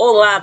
Olá,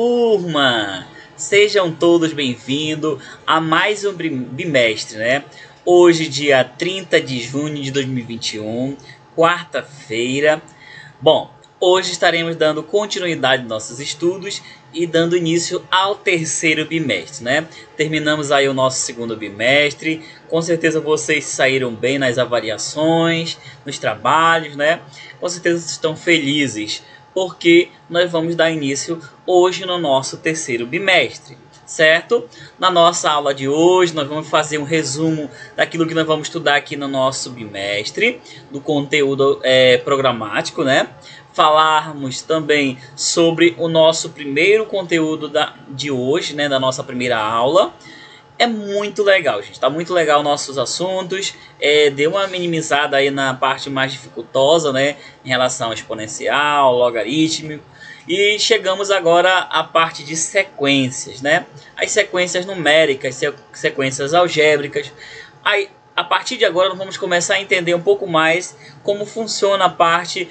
turma! Sejam todos bem-vindos a mais um bimestre, né? Hoje, dia 30 de junho de 2021, quarta-feira. Bom, hoje estaremos dando continuidade aos nossos estudos e dando início ao terceiro bimestre, né? Terminamos aí o nosso segundo bimestre. Com certeza vocês saíram bem nas avaliações, nos trabalhos, né? Com certeza estão felizes, porque nós vamos dar início hoje no nosso terceiro bimestre, certo? Na nossa aula de hoje, nós vamos fazer um resumo daquilo que nós vamos estudar aqui no nosso bimestre, do conteúdo programático, né? Falarmos também sobre o nosso primeiro conteúdo de hoje, né? Da nossa primeira aula. É muito legal, gente. Tá muito legal nossos assuntos. Deu uma minimizada aí na parte mais dificultosa, né? Em relação ao exponencial, logaritmo. E chegamos agora à parte de sequências, né? As sequências numéricas, sequências algébricas. Aí, a partir de agora, nós vamos começar a entender um pouco mais como funciona a parte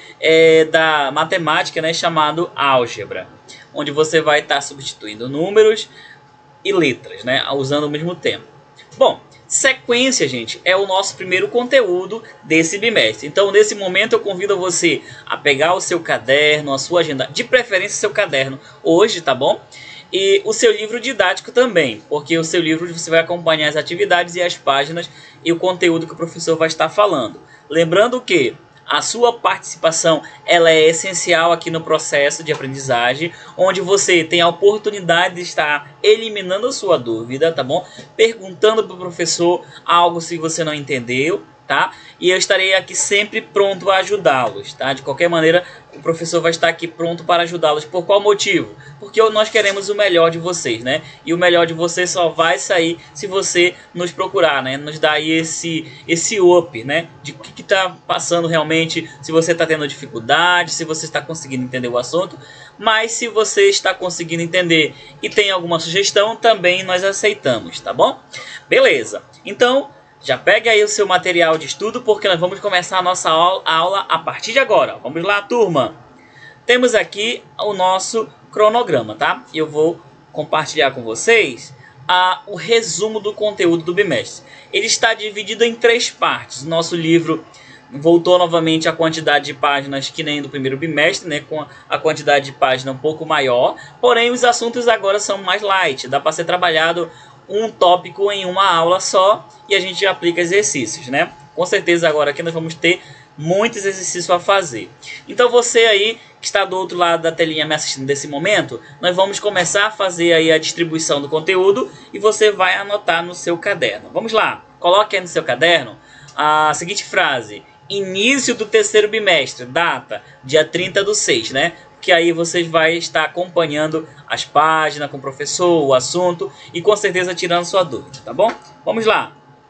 da matemática, né? Chamado álgebra. Onde você vai estar substituindo números e letras, né, usando ao mesmo tempo. Bom, sequência, gente, é o nosso primeiro conteúdo desse bimestre. Então, nesse momento, eu convido você a pegar o seu caderno, a sua agenda, de preferência seu caderno hoje, tá bom? E o seu livro didático também, porque o seu livro você vai acompanhar as atividades e as páginas e o conteúdo que o professor vai estar falando. Lembrando que a sua participação ela é essencial aqui no processo de aprendizagem, onde você tem a oportunidade de estar eliminando a sua dúvida, tá bom? Perguntando para o professor algo se você não entendeu, tá? E eu estarei aqui sempre pronto a ajudá-los, tá? De qualquer maneira, o professor vai estar aqui pronto para ajudá-los. Por qual motivo? Porque nós queremos o melhor de vocês, né? E o melhor de vocês só vai sair se você nos procurar, né? Nos dar aí esse up, né? De o que está passando realmente, se você está tendo dificuldade, se você está conseguindo entender o assunto. Mas se você está conseguindo entender e tem alguma sugestão, também nós aceitamos, tá bom? Beleza. Então, já pegue aí o seu material de estudo, porque nós vamos começar a nossa aula a partir de agora. Vamos lá, turma! Temos aqui o nosso cronograma, tá? Eu vou compartilhar com vocês o resumo do conteúdo do bimestre. Ele está dividido em 3 partes. O nosso livro voltou novamente a quantidade de páginas que nem do primeiro bimestre, né? Com a quantidade de páginas um pouco maior. Porém, os assuntos agora são mais light. Dá para ser trabalhado um tópico em uma aula só e a gente aplica exercícios, né? Com certeza agora aqui nós vamos ter muitos exercícios a fazer. Então você aí que está do outro lado da telinha me assistindo nesse momento, nós vamos começar a fazer aí a distribuição do conteúdo e você vai anotar no seu caderno. Vamos lá, coloque aí no seu caderno a seguinte frase: início do terceiro bimestre, data, dia 30/6, né? Que aí vocês vai estar acompanhando as páginas com o professor, o assunto e com certeza tirando sua dúvida, tá bom? Vamos lá.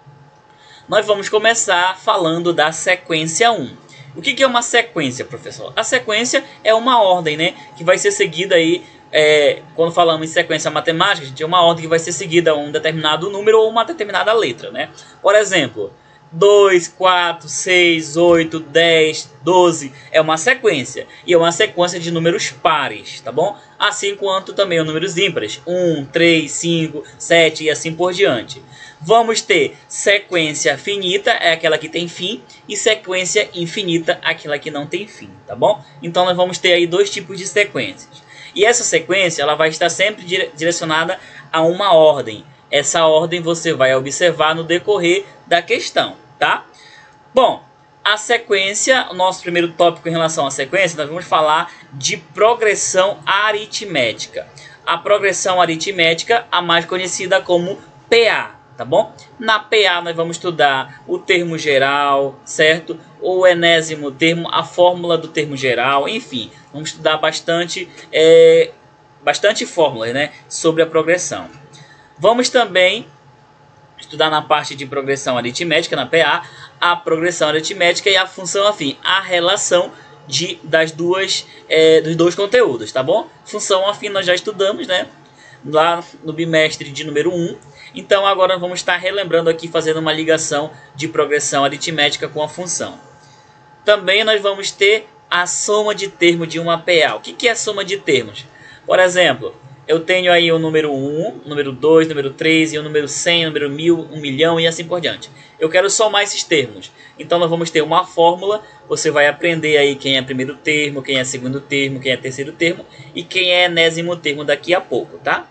Nós vamos começar falando da sequência 1. O que é uma sequência, professor? A sequência é uma ordem, né? Que vai ser seguida aí, quando falamos em sequência matemática, a gente tem uma ordem que vai ser seguida a um determinado número ou uma determinada letra, né? Por exemplo, 2, 4, 6, 8, 10, 12 é uma sequência. E é uma sequência de números pares, tá bom? Assim quanto também os números ímpares. 1, 3, 5, 7 e assim por diante. Vamos ter sequência finita, é aquela que tem fim. E sequência infinita, aquela que não tem fim, tá bom? Então nós vamos ter aí 2 tipos de sequências. E essa sequência ela vai estar sempre direcionada a uma ordem. Essa ordem você vai observar no decorrer da questão, tá? Bom, a sequência, o nosso primeiro tópico em relação à sequência, nós vamos falar de progressão aritmética. A progressão aritmética, a mais conhecida como PA, tá bom? Na PA nós vamos estudar o termo geral, certo? O enésimo termo, a fórmula do termo geral, enfim, vamos estudar bastante fórmulas, né, sobre a progressão. Vamos também estudar na parte de progressão aritmética, na PA, a progressão aritmética e a função afim, a relação dos dois conteúdos, tá bom? Função afim nós já estudamos, né? Lá no bimestre de número 1. Então agora vamos estar relembrando aqui, fazendo uma ligação de progressão aritmética com a função. Também nós vamos ter a soma de termos de uma PA. O que é a soma de termos? Por exemplo, eu tenho aí o número 1, número 2, número 3 e o número 100, número 1000, 1 milhão e assim por diante. Eu quero somar esses termos. Então nós vamos ter uma fórmula, você vai aprender aí quem é primeiro termo, quem é segundo termo, quem é terceiro termo e quem é enésimo termo daqui a pouco, tá?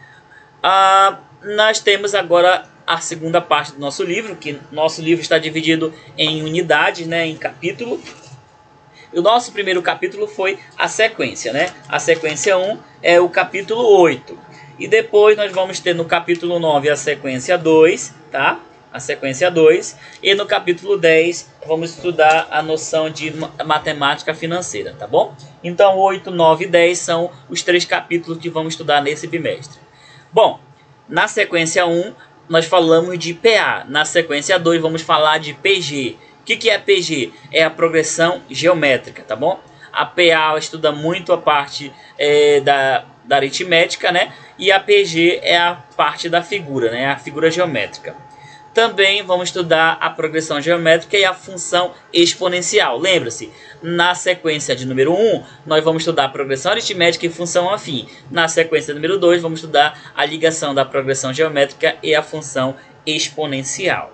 Nós temos agora a segunda parte do nosso livro, que nosso livro está dividido em unidades, né, em capítulo. O nosso primeiro capítulo foi a sequência, né? A sequência 1 é o capítulo 8. E depois nós vamos ter no capítulo 9 a sequência 2, tá? A sequência 2. E no capítulo 10 vamos estudar a noção de matemática financeira, tá bom? Então 8, 9 e 10 são os 3 capítulos que vamos estudar nesse bimestre. Bom, na sequência 1 nós falamos de PA. Na sequência 2 vamos falar de PG. O que é PG? É a progressão geométrica, tá bom? A PA estuda muito a parte da aritmética, né? E a PG é a parte da figura, né? A figura geométrica. Também vamos estudar a progressão geométrica e a função exponencial. Lembra-se, na sequência de número 1, nós vamos estudar a progressão aritmética e função afim. Na sequência número 2, vamos estudar a ligação da progressão geométrica e a função exponencial.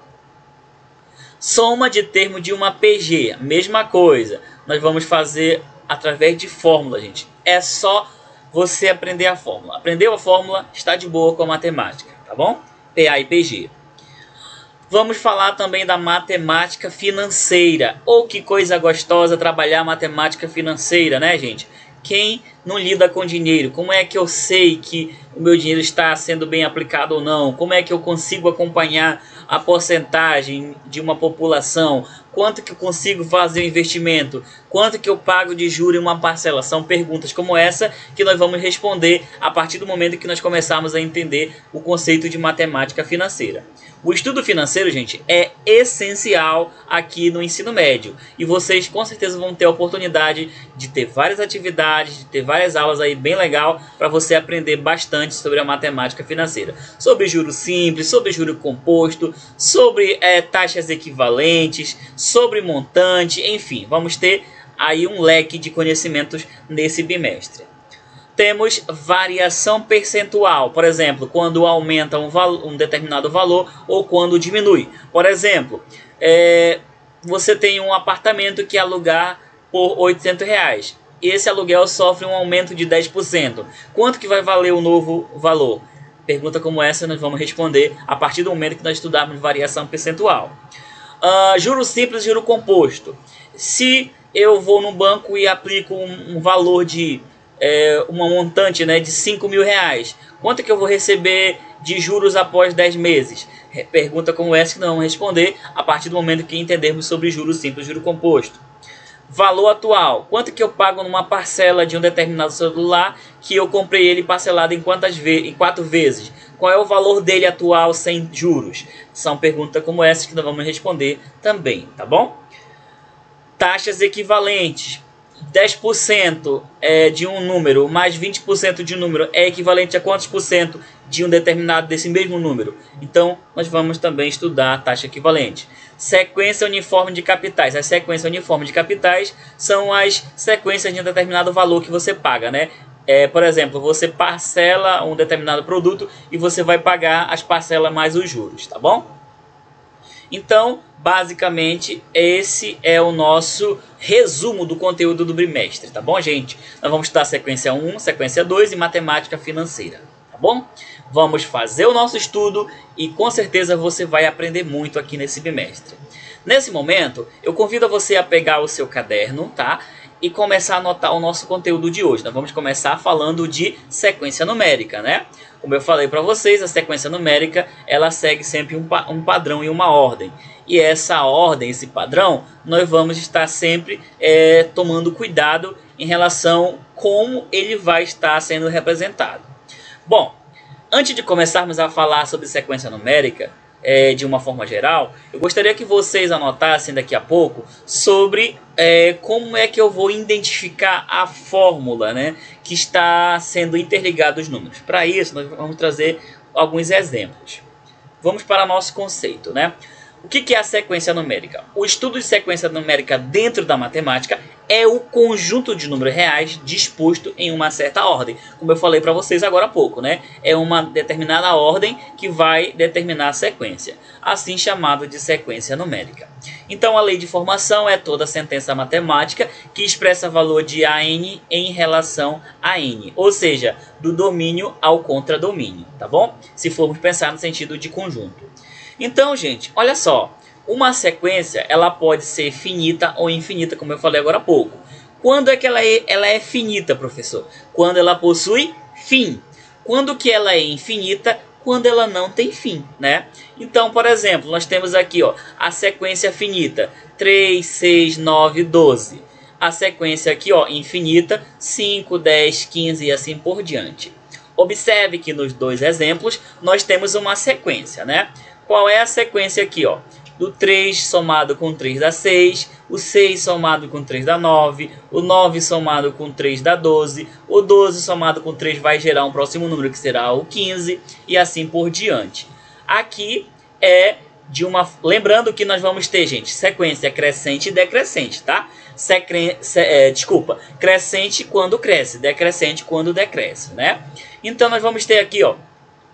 Soma de termo de uma PG, mesma coisa. Nós vamos fazer através de fórmula, gente. É só você aprender a fórmula. Aprendeu a fórmula, está de boa com a matemática, tá bom? PA e PG. Vamos falar também da matemática financeira. Oh, que coisa gostosa trabalhar matemática financeira, né, gente? Quem não lida com dinheiro? Como é que eu sei que o meu dinheiro está sendo bem aplicado ou não? Como é que eu consigo acompanhar a porcentagem de uma população? Quanto que eu consigo fazer o investimento? Quanto que eu pago de juros em uma parcela? São perguntas como essa que nós vamos responder a partir do momento que nós começarmos a entender o conceito de matemática financeira. O estudo financeiro, gente, é essencial aqui no ensino médio. E vocês com certeza vão ter a oportunidade de ter várias atividades, de ter várias aulas aí bem legal para você aprender bastante sobre a matemática financeira. Sobre juros simples, sobre juro composto, sobre taxas equivalentes, sobre montante, enfim, vamos ter aí um leque de conhecimentos nesse bimestre. Temos variação percentual, por exemplo, quando aumenta um determinado valor ou quando diminui. Por exemplo, você tem um apartamento que alugar por R$800. Esse aluguel sofre um aumento de 10%. Quanto que vai valer o novo valor? Pergunta como essa nós vamos responder a partir do momento que nós estudarmos variação percentual. Juro simples e juro composto. Se eu vou no banco e aplico um valor de uma montante, né, de R$5.000, quanto que eu vou receber de juros após 10 meses? Pergunta como essa que nós vamos responder a partir do momento que entendermos sobre juros simples e juro composto. Valor atual, quanto que eu pago numa parcela de um determinado celular que eu comprei ele parcelado em 4 vezes? Qual é o valor dele atual sem juros? São perguntas como essa que nós vamos responder também, tá bom? Taxas equivalentes. 10% de um número mais 20% de um número é equivalente a quantos por cento de um determinado desse mesmo número? Então, nós vamos também estudar a taxa equivalente. Sequência uniforme de capitais. As sequências uniformes de capitais são as sequências de um determinado valor que você paga, né? Por exemplo, você parcela um determinado produto e você vai pagar as parcelas mais os juros, tá bom? Então, basicamente, esse é o nosso resumo do conteúdo do bimestre, tá bom, gente? Nós vamos estudar sequência 1, sequência 2 e matemática financeira, tá bom? Vamos fazer o nosso estudo e com certeza você vai aprender muito aqui nesse bimestre. Nesse momento, eu convido você a pegar o seu caderno, tá? E começar a anotar o nosso conteúdo de hoje. Nós vamos começar falando de sequência numérica, né? Como eu falei para vocês, a sequência numérica, ela segue sempre um padrão e uma ordem. E essa ordem, esse padrão, nós vamos estar sempre tomando cuidado em relação a como ele vai estar sendo representado. Bom, antes de começarmos a falar sobre sequência numérica, de uma forma geral, eu gostaria que vocês anotassem daqui a pouco sobre como é que eu vou identificar a fórmula, né, que está sendo interligada os números. Para isso, nós vamos trazer alguns exemplos. Vamos para o nosso conceito, né? O que é a sequência numérica? O estudo de sequência numérica dentro da matemática é o conjunto de números reais disposto em uma certa ordem. Como eu falei para vocês agora há pouco, né? É uma determinada ordem que vai determinar a sequência, assim chamada de sequência numérica. Então, a lei de formação é toda sentença matemática que expressa valor de AN em relação a N, ou seja, do domínio ao contradomínio, tá bom? Se formos pensar no sentido de conjunto. Então, gente, olha só. Uma sequência, ela pode ser finita ou infinita, como eu falei agora há pouco. Quando é que ela é finita, professor? Quando ela possui fim. Quando que ela é infinita? Quando ela não tem fim, né? Então, por exemplo, nós temos aqui, ó, a sequência finita, 3, 6, 9, 12. A sequência aqui, ó, infinita, 5, 10, 15 e assim por diante. Observe que nos dois exemplos nós temos uma sequência, né? Qual é a sequência aqui, ó? Do 3 somado com 3 dá 6, o 6 somado com 3 dá 9, o 9 somado com 3 dá 12, o 12 somado com 3 vai gerar um próximo número que será o 15 e assim por diante. Aqui é de uma... Lembrando que nós vamos ter, gente, sequência crescente e decrescente, tá? Crescente quando cresce, decrescente quando decresce, né? Então nós vamos ter aqui, ó,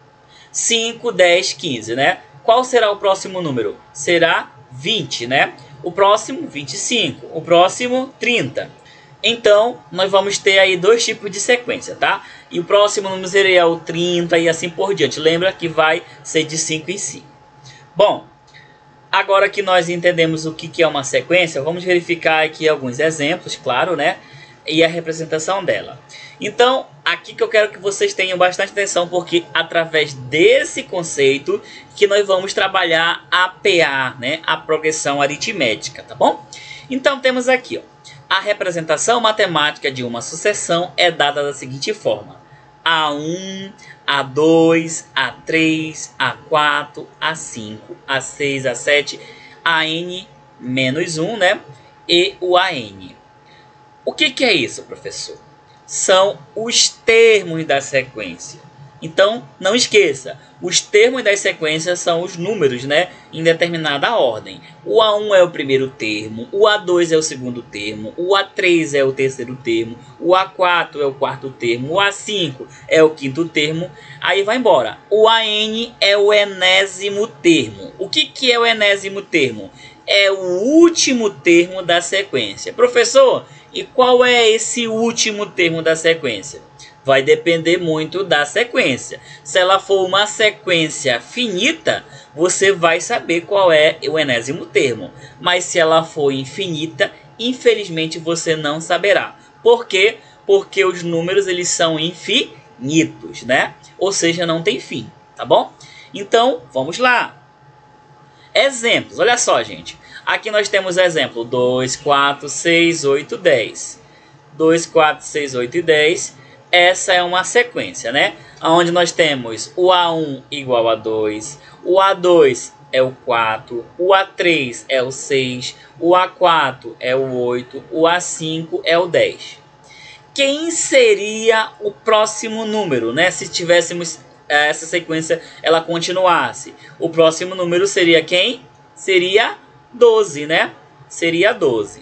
5, 10, 15, né? Qual será o próximo número? Será 20, né? O próximo, 25. O próximo, 30. Então, nós vamos ter aí dois tipos de sequência, tá? E o próximo número seria o 30 e assim por diante. Lembra que vai ser de 5 em 5. Bom, agora que nós entendemos o que é uma sequência, vamos verificar aqui alguns exemplos, claro, né? E a representação dela. Então, aqui que eu quero que vocês tenham bastante atenção, porque através desse conceito que nós vamos trabalhar a PA, né? A progressão aritmética, tá bom? Então, temos aqui, ó, a representação matemática de uma sucessão é dada da seguinte forma: A1, A2, A3, A4, A5, A6, A7, AN menos 1, né? E o AN. O que é isso, professor? São os termos da sequência. Então, não esqueça, os termos das sequências são os números, né, em determinada ordem. O A1 é o primeiro termo, o A2 é o segundo termo, o A3 é o terceiro termo, o A4 é o quarto termo, o A5 é o quinto termo, aí vai embora. O AN é o enésimo termo. O que é o enésimo termo? É o último termo da sequência. Professor, e qual é esse último termo da sequência? Vai depender muito da sequência. Se ela for uma sequência finita, você vai saber qual é o enésimo termo. Mas se ela for infinita, infelizmente você não saberá. Por quê? Porque os números eles são infinitos, né? Ou seja, não tem fim, tá bom? Então, vamos lá. Exemplos, olha só, gente. Aqui nós temos exemplo 2, 4, 6, 8, 10. 2, 4, 6, 8 e 10. Essa é uma sequência, né? Onde nós temos o A1 igual a 2, o A2 é o 4, o A3 é o 6, o A4 é o 8, o A5 é o 10. Quem seria o próximo número, né? Se tivéssemos essa sequência, ela continuasse. O próximo número seria quem? Seria 12, né? Seria 12.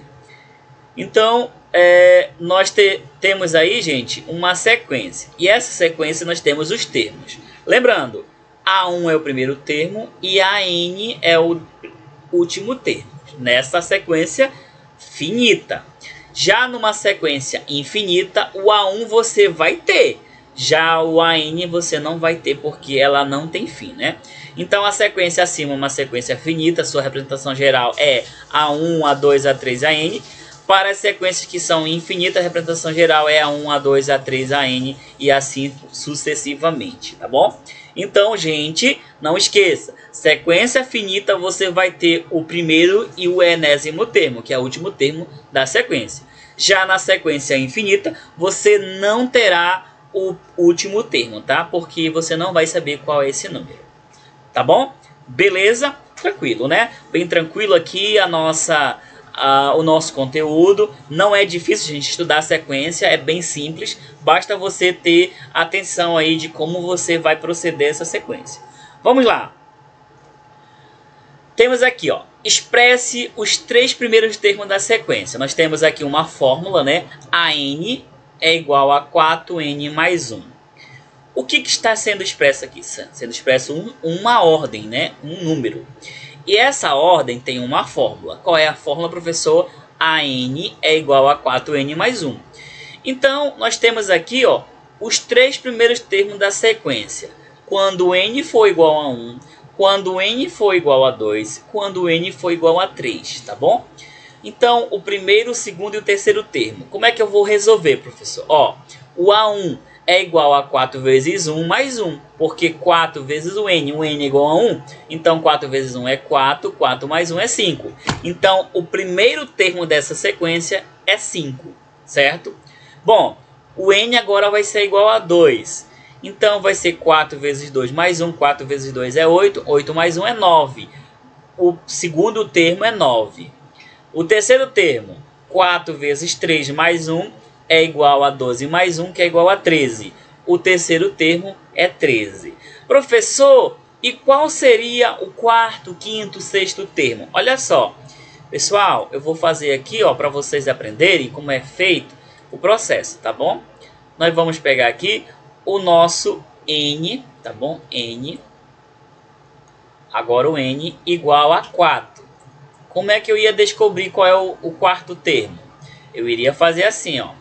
Então, nós temos aí, gente, uma sequência. E essa sequência nós temos os termos. Lembrando, A1 é o primeiro termo e AN é o último termo. Nessa sequência finita. Já numa sequência infinita, o A1 você vai ter. Já o AN você não vai ter porque ela não tem fim, né? Então a sequência acima é uma sequência finita, sua representação geral é A1, A2, A3, AN. Para as sequências que são infinitas, a representação geral é A1, A2, A3, AN e assim sucessivamente, tá bom? Então, gente, não esqueça, sequência finita você vai ter o primeiro e o enésimo termo, que é o último termo da sequência. Já na sequência infinita, você não terá o último termo, tá? Porque você não vai saber qual é esse número. Tá bom? Beleza? Tranquilo, né? Bem tranquilo aqui o nosso conteúdo. Não é difícil a gente estudar a sequência, é bem simples. Basta você ter atenção aí de como você vai proceder essa sequência. Vamos lá. Temos aqui, ó, Expresse os 3 primeiros termos da sequência. Nós temos aqui uma fórmula, né? AN é igual a 4n mais 1. O que está sendo expresso aqui? Sendo expresso uma ordem, né? Um número. E essa ordem tem uma fórmula. Qual é a fórmula, professor? AN é igual a 4n mais 1. Então, nós temos aqui, ó, os 3 primeiros termos da sequência. Quando n for igual a 1, quando n for igual a 2, quando n for igual a 3, tá bom? Então, o primeiro, o segundo e o terceiro termo. Como é que eu vou resolver, professor? Ó, o A1 é igual a 4 vezes 1 mais 1, porque 4 vezes o n é igual a 1, então 4 vezes 1 é 4, 4 mais 1 é 5. Então, o primeiro termo dessa sequência é 5, certo? Bom, o n agora vai ser igual a 2. Então, vai ser 4 vezes 2 mais 1. 4 vezes 2 é 8. 8 mais 1 é 9. O segundo termo é 9. O terceiro termo, 4 vezes 3 mais 1, é igual a 12 mais 1, que é igual a 13. O terceiro termo é 13. Professor, e qual seria o quarto, quinto, sexto termo? Olha só. Pessoal, eu vou fazer aqui, ó, para vocês aprenderem como é feito o processo, tá bom? Nós vamos pegar aqui o nosso n, tá bom? N. Agora o n igual a 4. Como é que eu ia descobrir qual é o quarto termo? Eu iria fazer assim, ó.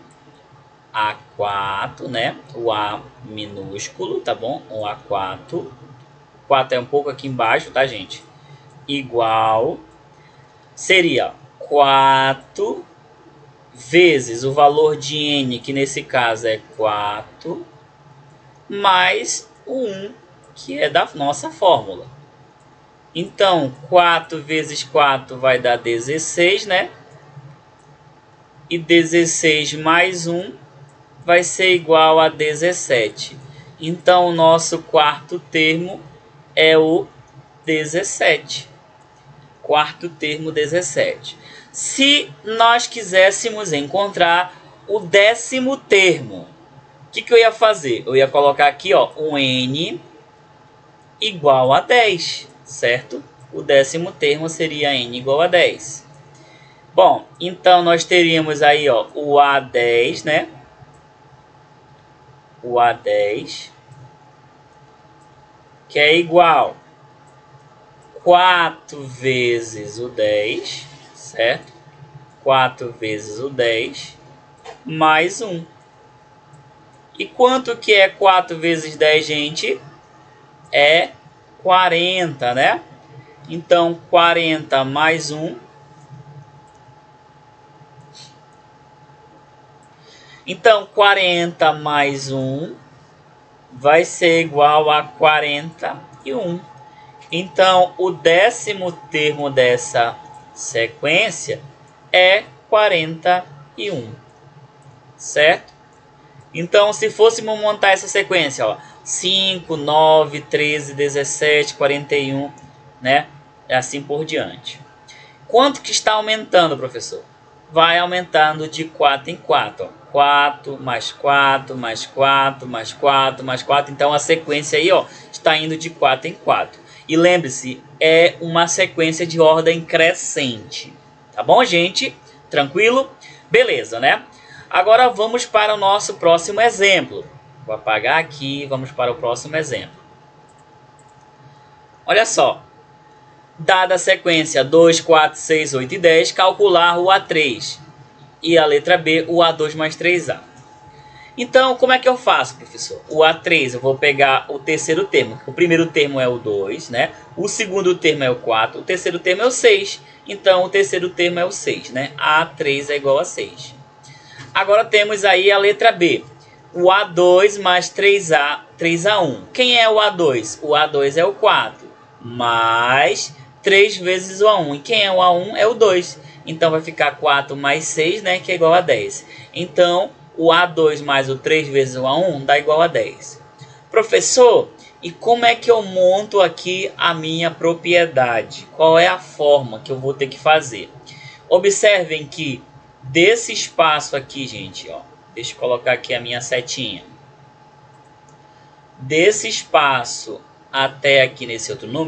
A4, né? O A minúsculo, tá bom? O A4. O 4 é um pouco aqui embaixo, tá, gente? Igual. Seria 4 vezes o valor de n, que nesse caso é 4, mais o 1, que é da nossa fórmula. Então, 4 vezes 4 vai dar 16, né? E 16 mais 1 vai ser igual a 17. Então, o nosso quarto termo é o 17. Quarto termo, 17. Se nós quiséssemos encontrar o 10º termo, o que eu ia fazer? Eu ia colocar aqui, ó, um n igual a 10, certo? O 10º termo seria n igual a 10. Bom, então nós teríamos aí, ó, o A10, né? O A10, que é igual 4 vezes o 10, certo? 4 vezes o 10, mais 1. E quanto que é 4 vezes 10, gente? É 40, né? Então, 40 mais 1. Então, 40 mais 1 vai ser igual a 41. Então, o 10º termo dessa sequência é 41, certo? Então, se fôssemos montar essa sequência, ó, 5, 9, 13, 17, 41, né? Assim por diante. Quanto que está aumentando, professor? Vai aumentando de 4 em 4, ó. 4, mais 4, mais 4, mais 4, mais 4. Então, a sequência aí, ó, está indo de 4 em 4. E lembre-se, é uma sequência de ordem crescente. Tá bom, gente? Tranquilo? Beleza, né? Agora vamos para o nosso próximo exemplo. Vou apagar aqui e vamos para o próximo exemplo. Olha só. Dada a sequência 2, 4, 6, 8 e 10, calcular o A3. E a letra B, o A2 mais 3A. Então, como é que eu faço, professor? O A3, eu vou pegar o terceiro termo. O primeiro termo é o 2, né? O segundo termo é o 4. O terceiro termo é o 6. Então, o terceiro termo é o 6, né? A3 é igual a 6. Agora temos aí a letra B. O A2 mais 3A, 3A1. Quem é o A2? O A2 é o 4. Mais 3 vezes o A1. E quem é o A1? É o 2. Então, vai ficar 4 mais 6, né? Que é igual a 10. Então, o A2 mais o 3 vezes o A1 dá igual a 10. Professor, e como é que eu monto aqui a minha propriedade? Qual é a forma que eu vou ter que fazer? Observem que desse espaço aqui, gente, ó, deixa eu colocar aqui a minha setinha. Desse espaço até aqui nesse outro número,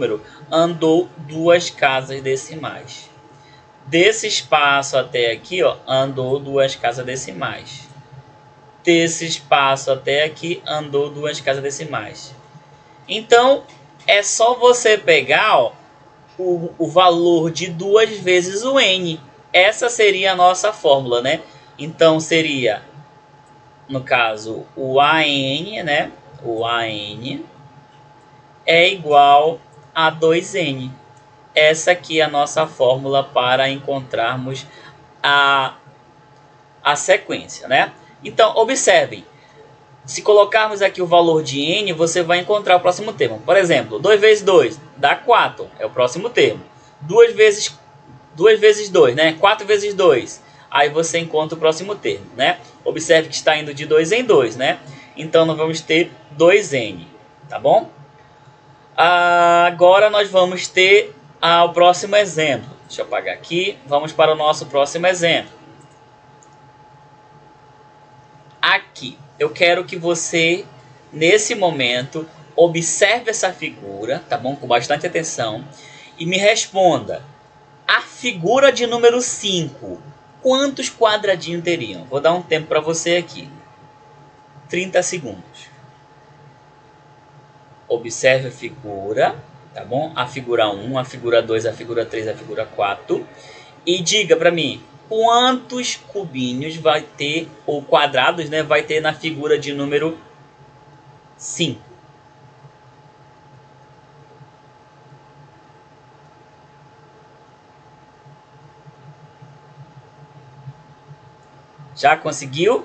andou 2 casas decimais. Desse espaço até aqui, ó, andou 2 casas decimais. Desse espaço até aqui, andou 2 casas decimais. Então, é só você pegar, ó, o valor de 2 vezes o n. Essa seria a nossa fórmula, né? Então, seria, no caso, o AN, né? O AN é igual a 2n. Essa aqui é a nossa fórmula para encontrarmos a sequência, né? Então, observem. Se colocarmos aqui o valor de n, você vai encontrar o próximo termo. Por exemplo, 2 vezes 2 dá 4, é o próximo termo. 2 vezes 2, né? 4 vezes 2. Aí você encontra o próximo termo, né? Observe que está indo de 2 em 2, né? Então, nós vamos ter 2n, tá bom? Agora nós vamos ter o próximo exemplo. Deixa eu apagar aqui. Vamos para o nosso próximo exemplo. Aqui, eu quero que você, nesse momento, observe essa figura, tá bom? Com bastante atenção. E me responda. A figura de número 5, quantos quadradinhos teriam? Vou dar um tempo para você aqui. 30 segundos. Observe a figura, tá bom? A figura 1, a figura 2, a figura 3, a figura 4. E diga para mim, quantos cubinhos vai ter, ou quadrados, né, vai ter na figura de número 5? Já conseguiu?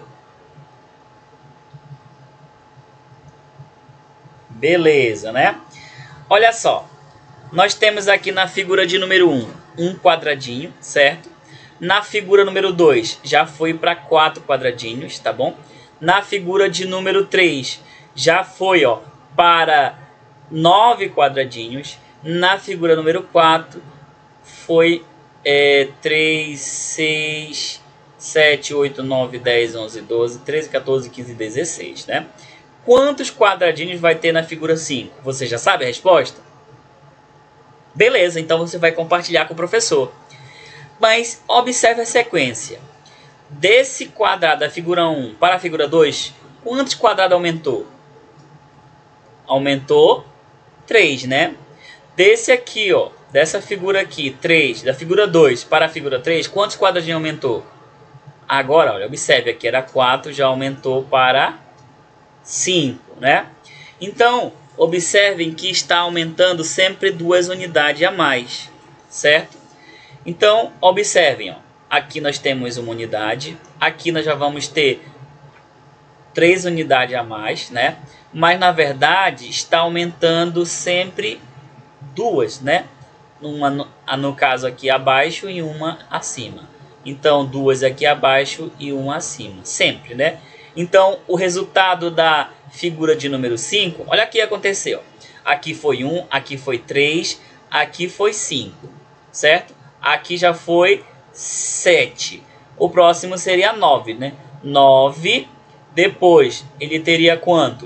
Beleza, né? Olha só. Nós temos aqui na figura de número 1, um quadradinho, certo? Na figura número 2, já foi para 4 quadradinhos, tá bom? Na figura de número 3, já foi, ó, para 9 quadradinhos. Na figura número 4, foi 3, 6, 7, 8, 9, 10, 11, 12, 13, 14, 15, 16, né? Quantos quadradinhos vai ter na figura 5? Você já sabe a resposta? Beleza, então você vai compartilhar com o professor. Mas observe a sequência. Desse quadrado da figura 1 para a figura 2, quantos quadrados aumentou? Aumentou 3, né? Desse aqui, ó, dessa figura aqui, 3, da figura 2 para a figura 3, quantos quadradinhos aumentou? Agora, olha, observe, aqui era 4, já aumentou para 5, né? Então, observem que está aumentando sempre 2 unidades a mais, certo? Então, observem, ó, aqui nós temos uma unidade, aqui nós já vamos ter 3 unidades a mais, né? Mas, na verdade, está aumentando sempre 2, né? Uma, no caso aqui abaixo e uma acima. Então, 2 aqui abaixo e uma acima, sempre, né? Então, o resultado da figura de número 5, olha aqui aconteceu. Aqui foi 1, aqui foi 3, aqui foi 5, certo? Aqui já foi 7. O próximo seria 9, né? 9, depois ele teria quanto?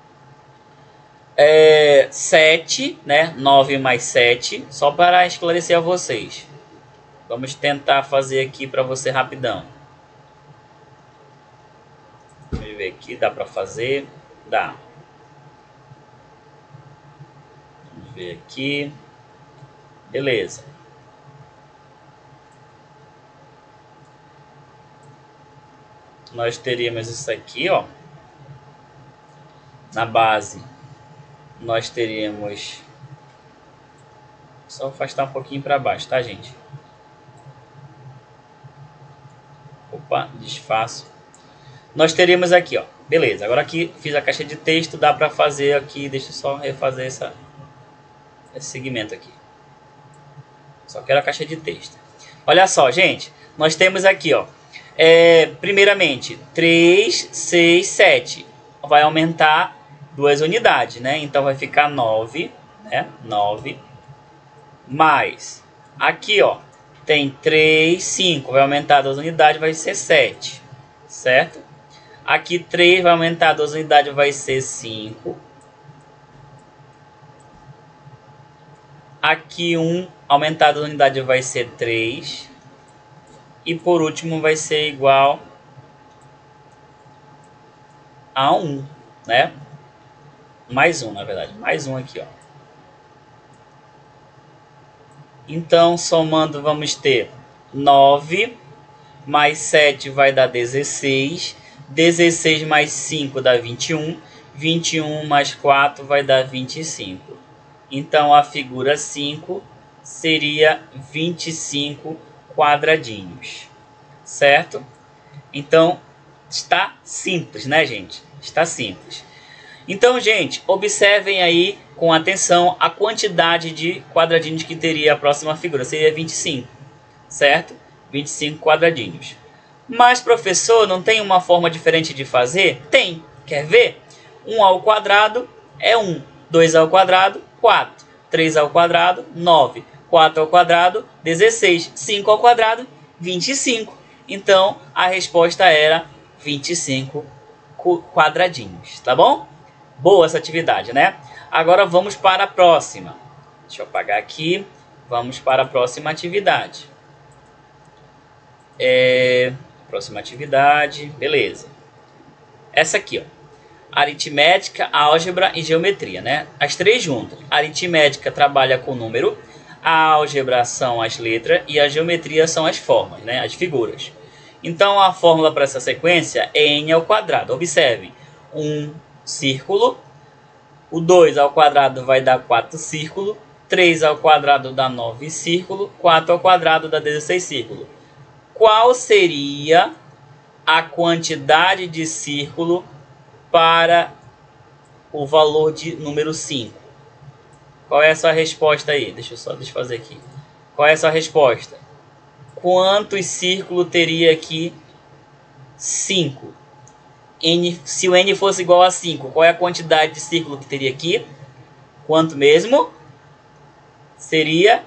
7, né? 9 mais 7, só para esclarecer a vocês. Vamos tentar fazer aqui para você rapidão. Deixa eu ver aqui, dá para fazer? Dá. Vamos ver aqui. Beleza. Nós teríamos isso aqui, ó. Na base, nós teríamos... Só afastar um pouquinho para baixo, tá, gente? Opa, desfaço. Nós teríamos aqui, ó. Beleza, agora aqui fiz a caixa de texto, dá para fazer aqui, deixa eu só refazer esse segmento aqui. Só quero a caixa de texto. Olha só, gente, nós temos aqui, ó. Primeiramente, 3, 6, 7. Vai aumentar 2 unidades, né? Então vai ficar 9, né? 9. Mais, aqui, ó, tem 3, 5. Vai aumentar 2 unidades, vai ser 7, certo? Aqui 3 vai aumentar 2 unidades, vai ser 5. Aqui 1 aumentado na unidade vai ser 3. E por último vai ser igual a 1, né? Mais 1, na verdade. Mais 1 aqui, ó. Então, somando, vamos ter 9 mais 7 vai dar 16. 16 mais 5 dá 21. 21 mais 4 vai dar 25. Então, a figura 5 seria 25 quadradinhos. Certo? Então, está simples, né, gente? Está simples. Então, gente, observem aí com atenção a quantidade de quadradinhos que teria a próxima figura. Seria 25, certo? 25 quadradinhos. Mas, professor, não tem uma forma diferente de fazer? Tem. Quer ver? 1 ao quadrado é 1. 2 ao quadrado, 4. 3 ao quadrado, 9. 4 ao quadrado, 16. 5 ao quadrado, 25. Então, a resposta era 25 quadradinhos, tá bom? Boa essa atividade, né? Agora vamos para a próxima. Deixa eu apagar aqui. Vamos para a próxima atividade. Próxima atividade, beleza. Essa aqui, ó. Aritmética, álgebra e geometria, né? As três juntas. A aritmética trabalha com número, a álgebra são as letras e a geometria são as formas, né? As figuras. Então, a fórmula para essa sequência é n ao quadrado. Observem, um círculo, o 2 ao quadrado vai dar 4 círculos, 3 ao quadrado dá 9 círculos, 4 ao quadrado dá 16 círculos. Qual seria a quantidade de círculo para o valor de número 5? Qual é a sua resposta aí? Deixa eu fazer aqui. Qual é a sua resposta? Quantos círculos teria aqui? 5. Se o n fosse igual a 5, qual é a quantidade de círculo que teria aqui? Quanto mesmo? Seria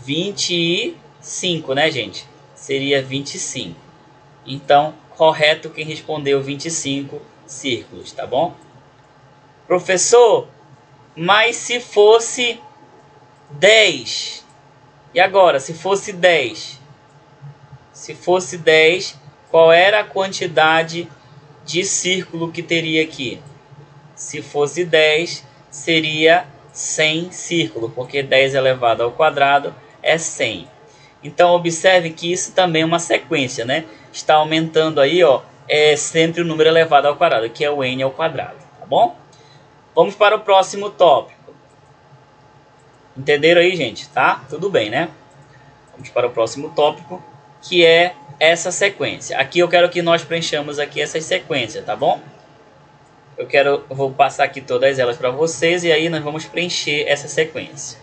25, né, gente? Seria 25. Então, correto quem respondeu 25 círculos, tá bom? Professor, mas se fosse 10? E agora, se fosse 10? Se fosse 10, qual era a quantidade de círculo que teria aqui? Se fosse 10, seria 100 círculos, porque 10 elevado ao quadrado é 100. Então, observe que isso também é uma sequência, né? Está aumentando aí, ó, é sempre o número elevado ao quadrado, que é o n ao quadrado, tá bom? Vamos para o próximo tópico. Entenderam aí, gente? Tá? Tudo bem, né? Vamos para o próximo tópico, que é essa sequência. Aqui eu quero que nós preenchamos aqui essas sequências, tá bom? Eu vou passar aqui todas elas para vocês e aí nós vamos preencher essa sequência.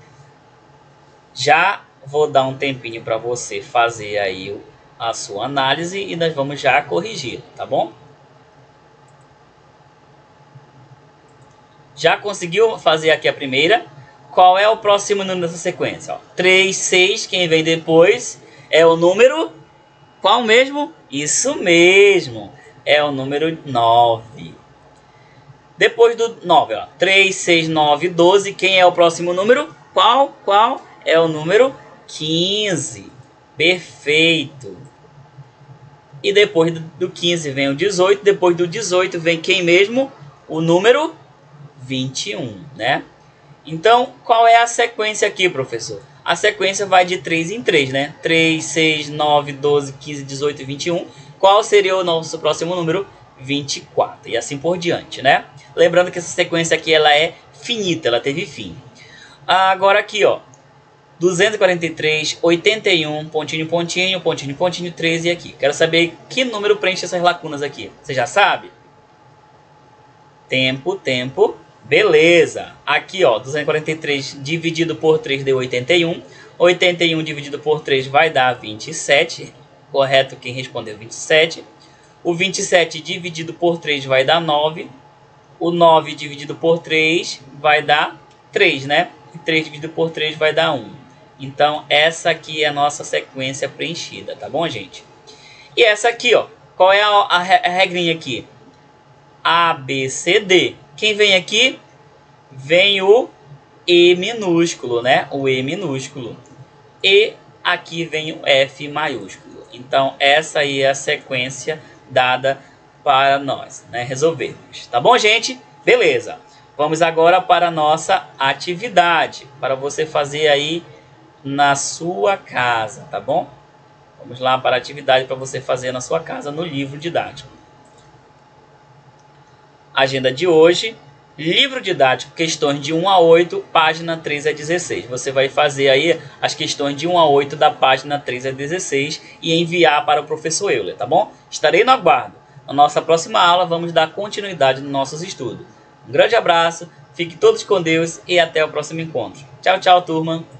Já vou dar um tempinho para você fazer aí a sua análise e nós vamos já corrigir, tá bom? Já conseguiu fazer aqui a primeira? Qual é o próximo número dessa sequência? Ó, 3, 6, quem vem depois é o número... Qual mesmo? Isso mesmo, é o número 9. Depois do 9, ó, 3, 6, 9, 12, quem é o próximo número? Qual? É o número 15. Perfeito. E depois do 15 vem o 18, depois do 18 vem quem mesmo? O número 21, né? Então, qual é a sequência aqui, professor? A sequência vai de 3 em 3, né? 3, 6, 9, 12, 15, 18 e 21. Qual seria o nosso próximo número? 24. E assim por diante, né? Lembrando que essa sequência aqui ela é finita, ela teve fim. Agora aqui, ó. 243, 81, pontinho, pontinho, pontinho, pontinho, 13 aqui. Quero saber que número preenche essas lacunas aqui. Você já sabe? Tempo, tempo. Beleza. Aqui, ó, 243 dividido por 3 deu 81. 81 dividido por 3 vai dar 27. Correto quem respondeu 27. O 27 dividido por 3 vai dar 9. O 9 dividido por 3 vai dar 3, né? E 3 dividido por 3 vai dar 1. Então, essa aqui é a nossa sequência preenchida, tá bom, gente? E essa aqui, ó. Qual é a regrinha aqui? A, B, C, D. Quem vem aqui? Vem o E minúsculo, né? O E minúsculo. E aqui vem o F maiúsculo. Então, essa aí é a sequência dada para nós, né, resolvermos. Tá bom, gente? Beleza. Vamos agora para a nossa atividade, para você fazer aí na sua casa, tá bom? Vamos lá para a atividade para você fazer na sua casa no livro didático. Agenda de hoje, livro didático, questões de 1 a 8, página 3 a 16. Você vai fazer aí as questões de 1 a 8 da página 3 a 16 e enviar para o professor Euler, tá bom? Estarei no aguardo. Na nossa próxima aula, vamos dar continuidade nos nossos estudos. Um grande abraço, fiquem todos com Deus e até o próximo encontro. Tchau, tchau, turma!